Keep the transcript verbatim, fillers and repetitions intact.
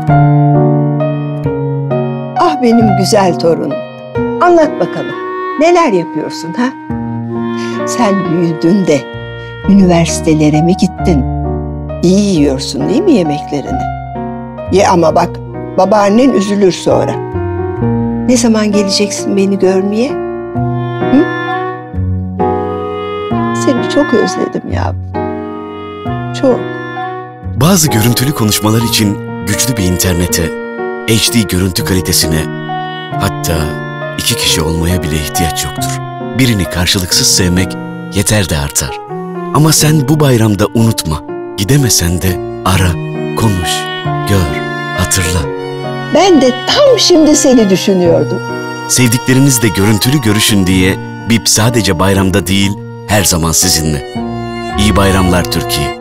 Ah benim güzel torunum. Anlat bakalım. Neler yapıyorsun ha? Sen büyüdün de üniversitelere mi gittin? İyi yiyorsun değil mi yemeklerini? Ye ama bak, babaannen üzülür sonra. Ne zaman geleceksin beni görmeye? Hı? Seni çok özledim yavrum. Çok. Bazı görüntülü konuşmalar için güçlü bir internete, H D görüntü kalitesine, hatta iki kişi olmaya bile ihtiyaç yoktur. Birini karşılıksız sevmek yeter de artar. Ama sen bu bayramda unutma, gidemesen de ara, konuş, gör, hatırla. Ben de tam şimdi seni düşünüyordum. Sevdiklerinizle görüntülü görüşün diye B İ P sadece bayramda değil, her zaman sizinle. İyi bayramlar Türkiye.